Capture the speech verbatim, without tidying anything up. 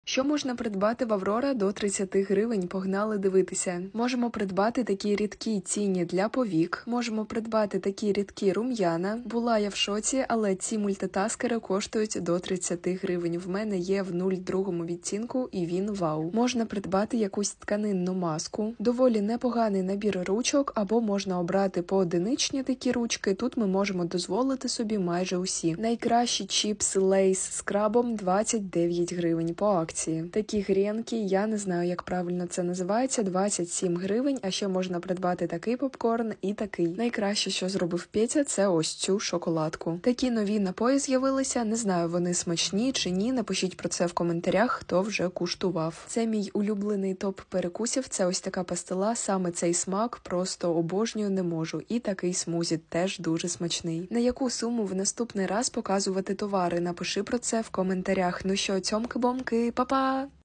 Що можна придбати в Аврора до тридцять гривень? Погнали дивитися. Можемо придбати такі рідкі тіні для повік, можемо придбати такі рідкі рум'яна. Була я в шоці, але ці мультитаскери коштують до тридцять гривень. В мене є в нуль другому відтінку і він вау. Можна придбати якусь тканинну маску. Доволі непоганий набір ручок, або можна обрати поодиничні такі ручки. Тут ми можемо дозволити собі майже усі. Найкращі чіпси Лейс з крабом двадцять дев'ять гривень по акції. Такі гренки, я не знаю, як правильно це називається, двадцять сім гривень, а ще можна придбати такий попкорн і такий. Найкраще, що зробив Петя, це ось цю шоколадку. Такі нові напої з'явилися, не знаю, вони смачні чи ні, напишіть про це в коментарях, хто вже куштував. Це мій улюблений топ перекусів, це ось така пастила, саме цей смак, просто обожнюю, не можу. І такий смузі теж дуже смачний. На яку суму в наступний раз показувати товари? Напиши про це в коментарях. Ну що, цьомки-бомки, па-па!